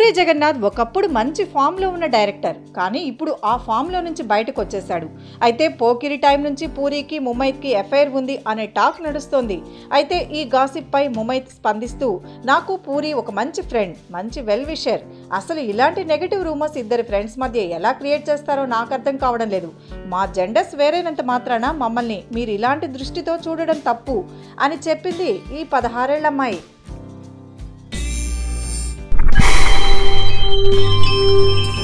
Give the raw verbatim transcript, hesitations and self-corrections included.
పూరి జగన్నాథ్ ఒకప్పుడు మంచి ఫామ్లో ఉన్న డైరెక్టర్, కానీ ఇప్పుడు ఆ ఫామ్లో నుంచి బయటకు వచ్చేశాడు. అయితే పోకిరి టైం నుంచి పూరికి ముమైత్కి ఎఫ్ఐఆర్ ఉంది అనే టాక్ నడుస్తోంది. అయితే ఈ గాసిప్ పై ముమైత్ స్పందిస్తూ, నాకు పూరి ఒక మంచి ఫ్రెండ్, మంచి వెల్ విషర్. అసలు ఇలాంటి నెగటివ్ రూమర్స్ ఇద్దరి ఫ్రెండ్స్ మధ్య ఎలా క్రియేట్ చేస్తారో నాకు అర్థం కావడం లేదు. మా జెండర్స్ వేరైనంత మాత్రాన మమ్మల్ని మీరు ఇలాంటి దృష్టితో చూడడం తప్పు అని చెప్పింది ఈ పదహారేళ్ల అమ్మాయి. Thank you.